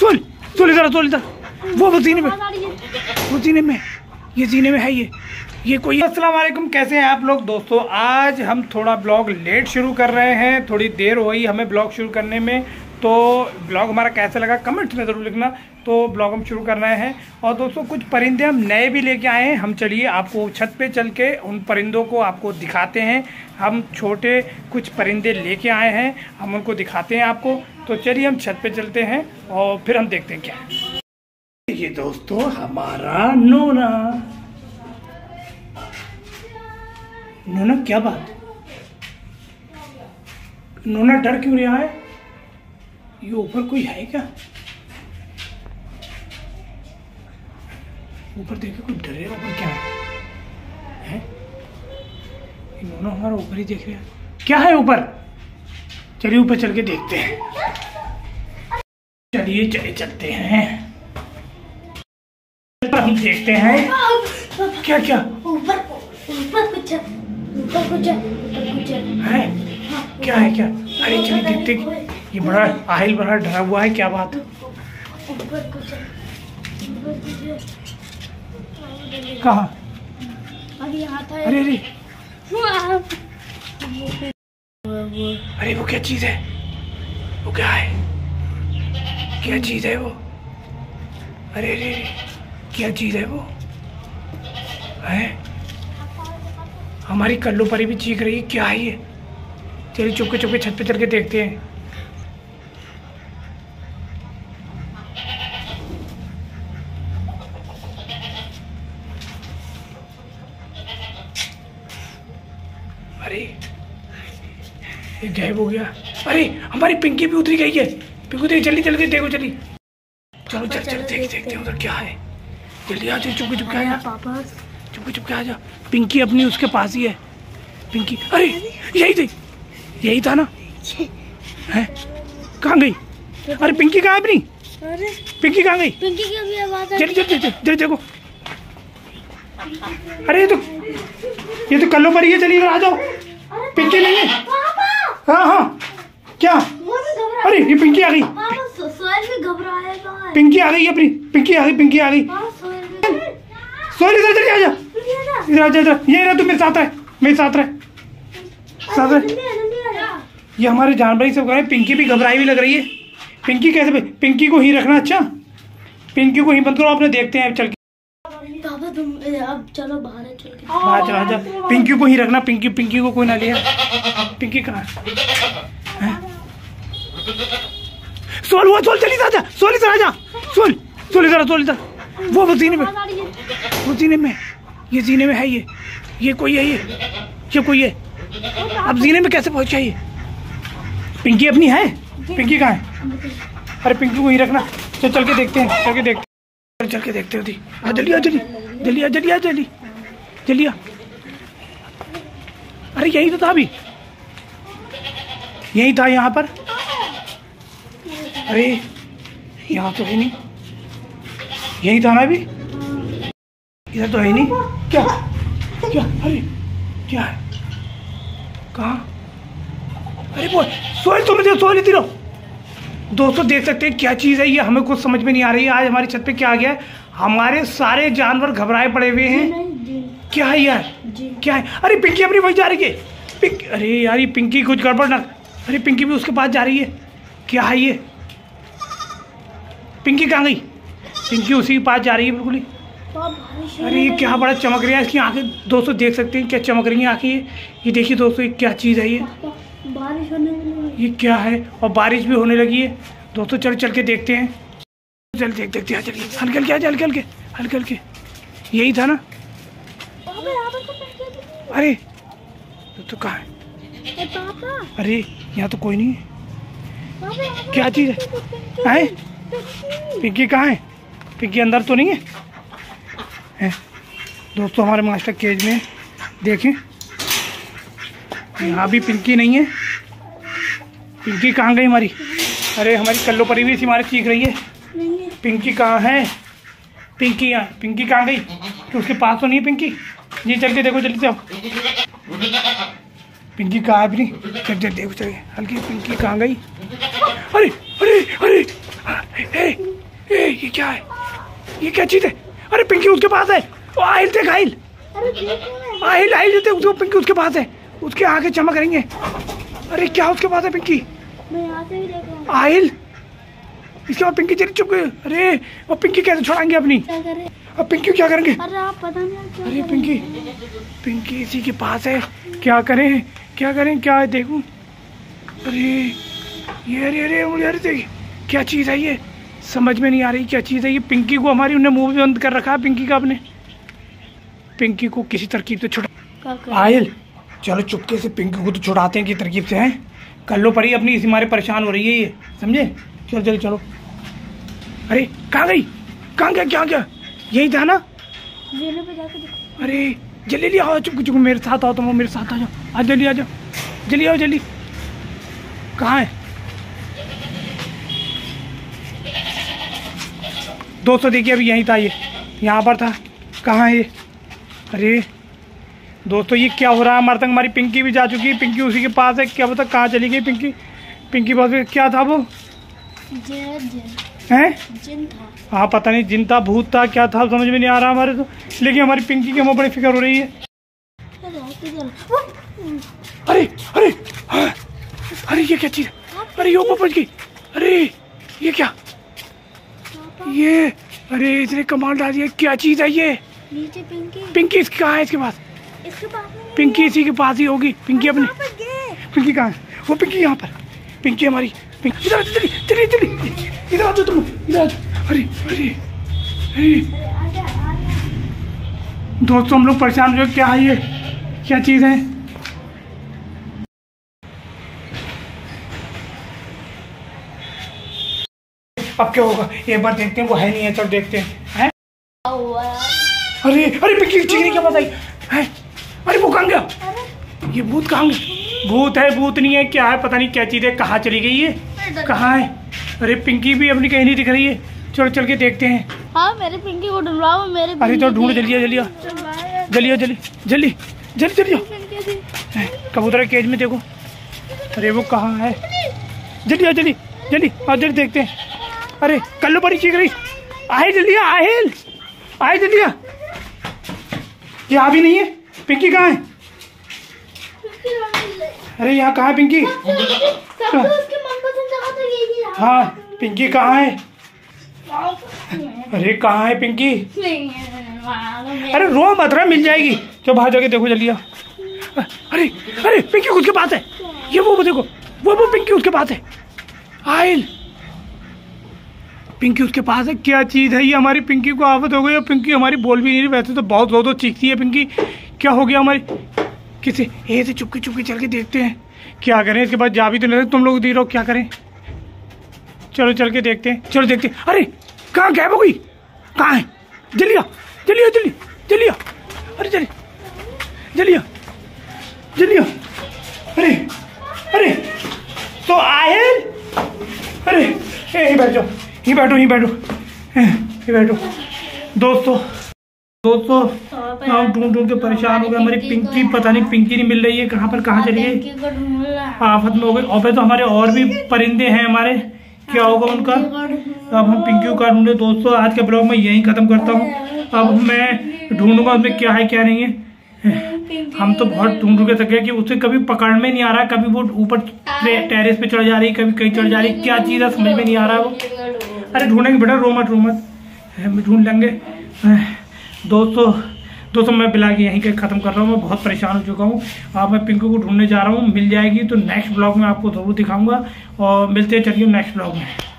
Soul soul इधर soul इधर। वो जीने में, वो जीने में, ये जीने में है ये कोई। अस्सलाम वालेकुम, कैसे हैं आप लोग दोस्तों। आज हम थोड़ा ब्लॉग लेट शुरू कर रहे हैं, थोड़ी देर हुई हमें ब्लॉग शुरू करने में। तो ब्लॉग हमारा कैसा लगा कमेंट्स में ज़रूर लिखना। तो ब्लॉग हम शुरू कर रहे हैं और दोस्तों कुछ परिंदे हम नए भी लेके आए हैं। हम चलिए आपको छत पे चल के उन परिंदों को आपको दिखाते हैं। हम छोटे कुछ परिंदे लेके आए हैं, हम उनको दिखाते हैं आपको। तो चलिए हम छत पे चलते हैं और फिर हम देखते हैं क्या है। ये दोस्तों हमारा नोना। नोना क्या बात, नोना डर क्यों रहा है? ये ऊपर कोई है क्या? ऊपर देखे कोई डरे, ऊपर क्या है? ये नोना हमारा ऊपर ही देख रहा है, क्या है ऊपर? चलिए ऊपर चल के देखते हैं। चलिए चले चलते हैं, हम देखते हैं क्या क्या ऊपर कुछ है, क्या है क्या? अरे चलिए देखते। ये बड़ा आहिल बड़ा डरा हुआ है, क्या बात? कहाँ? अरे अरे अरे वो क्या चीज है? वो क्या है? क्या चीज है वो? अरे अरे क्या चीज है वो? है हमारी कल्लू परी भी चीख रही है, क्या है ये? चलिए चुपके चुपके छत पे चल के देखते हैं। अरे ये गायब हो गया। अरे हमारी पिंकी भी उतरी गई है। पिंकी उतरी, जल्दी जल्दी देखो, चली चलो चल चल देखते हैं उधर क्या है। जल्दी आ जाओ, चुपके चुपके आ जा, चुपके चुपके आ जा। पिंकी अपनी उसके पास ही है। पिंकी, अरे यही था ना? है कहाँ गई? अरे पिंकी कहाँ है अपनी? पिंकी कहाँ गई? पिंकी की अभी आवाज आ जल्दी जल्दी जल्दी देखो। अरे ये तो कल्लो परी है, चलिए इधर आ जाओ। पिंकी नहीं है। हाँ हाँ क्या? अरे ये पिंकी आ गई। पिंकी आ गई अपनी, पिंकी आ गई, पिंकी आ गई। सोहेल इधर जल्दी आ जा, इधर आ जा, इधर ये रहा, तू मेरे साथ रहे, मेरे साथ रहे, साथ रहे। ये हमारे जानवर ही सब कर रहे हैं। पिंकी भी घबराई हुई लग रही है। पिंकी कैसे? पिंकी को ही रखना। अच्छा पिंकी को ही बंद करो, अपने देखते हैं चल के। पापा तुम अब चलो बाहर चल के। बाहर चला जा, पिंकी को ही रखना। पिंकी को कोई ना लिया। पिंकी कहाँ है? सोल वो सोल चली जा, सोल इधर आ जा, सोल सोल इधर, सोल इधर। वो जीने में, वो जीने में, ये जीने में है ये कोई है, ये कोई है। अब जीने में कैसे पहुंचा ये? पिंकी अपनी है? पिंकी कहाँ है? अरे पिंकी को ही रखना। चल के देखते हैं, चल के देखते होती। आ जल्दी आ, जल्दी जल्दी आ, जल्दी आ, जल्दी जल्दी आ। अरे यही तो था अभी, यही था यहाँ पर। अरे यहाँ तो है नहीं, यही था ना अभी, इधर तो है नहीं। क्या क्या? अरे क्या है? कहाँ? अरे वो सोहेल, तुम मुझे सोहेल इधर। दोस्तों देख सकते हैं क्या चीज़ है ये, हमें कुछ समझ में नहीं आ रही है। आज हमारी छत पे क्या आ गया है? हमारे सारे जानवर घबराए पड़े हुए हैं। क्या है यार, क्या है? अरे पिंकी अपनी वही जा रही है। अरे यार ये पिंकी कुछ गड़बड़ ना। अरे पिंकी भी उसके पास जा रही है, क्या है ये? पिंकी कहाँ गई? पिंकी उसी के पास जा रही है बिल्कुल ही। अरे ये क्या बड़ा चमक रहा है इसकी आंखें। दोस्तों देख सकते हैं क्या चमक रही हैं आंखें ये देखिए दोस्तों, ये क्या चीज़ है ये? बारिश होने वाली, ये क्या है? और बारिश भी होने लगी है दोस्तों। चल के देखते हैं, चल देखते हैं। चलिए हल्के हल्के, यही था ना? अरे तो कहाँ है? अरे यहाँ तो कोई नहीं है। क्या चीज़ है? पिंकी कहाँ है? पिंकी अंदर तो नहीं है? दोस्तों हमारे मास्टर केज में देखें, यहाँ भी पिंकी नहीं है। पिंकी कहाँ गई हमारी? अरे हमारी कल्लो परी भी हमारे चीख रही है। पिंकी कहाँ है? पिंकी यहाँ, पिंकी कहाँ गई? तो उसके पास तो नहीं है पिंकी जी। चल के देखो, जल्दी से आओ। पिंकी कहाँ है अपनी? चल देखो, चलिए हल्की। पिंकी कहाँ गई? अरे अरे अरे क्या है? ये क्या चीज है? अरे पिंकी उसके पास है। वो आहिल देख, आहिल आहिल आहिल देते उसको। पिंकी उसके पास है, उसके आगे चमक रही है। अरे क्या उसके पास है पिंकी? मैं यहाँ से भी देख रहा हूँ। आहिल इसके बाद पिंकी चली चुप गई। अरे वो पिंकी कैसे छुड़ाएंगे अपनी? क्या करे? अब पिंकी क्या करेंगे? अरे आप पता नहीं आप क्या अरे करेंगे? पिंकी इसी के पास है। क्या करें क्या करें? क्या है देखूं? अरे ये अरे देखिए क्या चीज़ है ये, समझ में नहीं आ रही क्या चीज़ है ये। पिंकी को हमारी उन्हें मुंह भी बंद कर रखा है पिंकी का अपने। पिंकी को किसी तरकीब से छुड़ा। क्या करे? आयल चलो चुपके से पिंकी को तो छुड़ाते हैं कि तरकीब से। हैं कर लो पड़ी अपनी, इसी मारे परेशान हो रही है ये, समझे? चलो चलो चलो। अरे कहाँ गई? कहाँ गया? क्या गया? यही था ना? जेल पे जाके देखो। अरे जल्दी आओ, चुप चुप मेरे साथ आओ, तुम मेरे साथ आ जाओ। आज जल्दी आ जाओ, जल्दी आओ जल्दी। कहाँ है दोस्तों? देखिए अभी यहीं था ये, यहाँ पर था। कहाँ है ये? अरे दोस्तों ये क्या हो रहा है हमारे तक? हमारी पिंकी भी जा चुकी है, पिंकी उसी के पास है। क्या पता कहाँ चली गई पिंकी? पिंकी पास में क्या था वो? हैं? जिन था। हाँ पता नहीं, जिन था, भूत था, क्या था समझ में नहीं आ रहा हमारे तो। लेकिन हमारी पिंकी की हमें बड़ी फिक्र हो रही है। अरे अरे हाँ। अरे ये क्या चीज़? अरे ये ऊपर पहुंच गई। अरे ये क्या? ये अरे इसने कमाल डाल दिया। क्या चीज़ है ये? नीचे पिंकी। पिंकी इसकी कहाँ है? इसके पास इसके पास में पिंकी इसी के पास ही होगी। पिंकी अपनी वहाँ पर गए। पिंकी कहाँ है? वो पिंकी यहाँ पर। पिंकी हमारी पिंकी इधर चली चली चली। इधर आ जाओ तुम, इधर आ जाओ। अरे अरे अरे दोस्तों हम लोग परेशान हो गए। क्या है ये? क्या चीज़ है? अब क्या होगा? एक बार देखते हैं। वो है नहीं है, चलो देखते हैं। अरे अरे पिंकी की चीज़ क्या बताई है? अरे वो कहाँ गया? ये भूत कहाँ गया? भूत है भूत नहीं है, क्या है पता नहीं क्या चीज़ है। कहाँ चली गई ये? कहाँ है? अरे पिंकी भी अपनी कहीं नहीं दिख रही है। चलो चल के देखते हैं। हाँ मेरे पिंकी को ढूंढवाओ। मेरे अरे तो ढूंढ, जल्दी जल्दी जल्दी जल्दी जल्दी जल्दी जल्दी। कबूतर के केज में देखो। अरे वो कहाँ है? जल्दी जल्दी जल्दी और जल्दी देखते हैं। अरे कल्लू बड़ी चीख रही। आहिल जल्दी आहिल आहिल जल्दी। ये आ भी नहीं है। पिंकी कहाँ है? अरे यहाँ कहाँ है पिंकी? हाँ पिंकी कहाँ है? अरे कहाँ है पिंकी? अरे रो मत रहा, मिल जाएगी। चलो बाहर जाके देखो जल्दी। अरे अरे पिंकी उसके पास है। ये वो देखो, वो पिंकी उसके पास है। आहिल पिंकी उसके पास है। क्या चीज़ है ये? हमारी पिंकी को आफत हो गई। और पिंकी हमारी बोल भी नहीं रही। वैसे तो बहुत ज़्यादा चीखती है पिंकी। क्या हो गया हमारी? किसी ऐसे चुपके चुपके चल के देखते हैं क्या करें। इसके बाद जा भी तो नहीं, तुम लोग देख रहो क्या करें। चलो चल के देखते हैं, चलो देखते हैं। अरे कहाँ गायब हो गई? कहाँ है? जल्दी आ जल्दी आ जल्दी जल्दी आ। अरे जल्दी जल्दी आ जल्दी आ। अरे अरे तो आहिल। अरे यहीं बैठ जाओ, यहीं बैठो यहीं बैठो यहीं बैठो। दोस्तों हम ढूंढ ढूंढ के परेशान हो गए। हमारी पिंकी पता नहीं, पिंकी नहीं मिल रही है। कहाँ पर कहाँ चली गई? आफत में हो गई। और तो हमारे और भी परिंदे हैं हमारे, क्या होगा उनका? अब हम पिंकी को ढूंढे। दोस्तों आज के ब्लॉग में यहीं खत्म करता हूँ। अब मैं ढूंढूंगा उसमें क्या है क्या नहीं है। हम तो बहुत ढूंढ के थक गए कि उसे कभी पकड़ में नहीं आ रहा। कभी वो ऊपर टेरेस पे चढ़ जा रही, कभी कहीं चढ़ जा रही। क्या चीज़ है समझ में नहीं आ रहा वो। अरे ढूंढेंगे बेटा, रो मत ढूंढ लेंगे। दोस्तों मैं बिला के यहीं के ख़त्म कर रहा हूँ। मैं बहुत परेशान हो चुका हूँ। अब मैं पिंकू को ढूंढने जा रहा हूँ। मिल जाएगी तो नेक्स्ट ब्लॉग में आपको ज़रूर दिखाऊंगा। और मिलते हैं चलिए नेक्स्ट ब्लॉग में।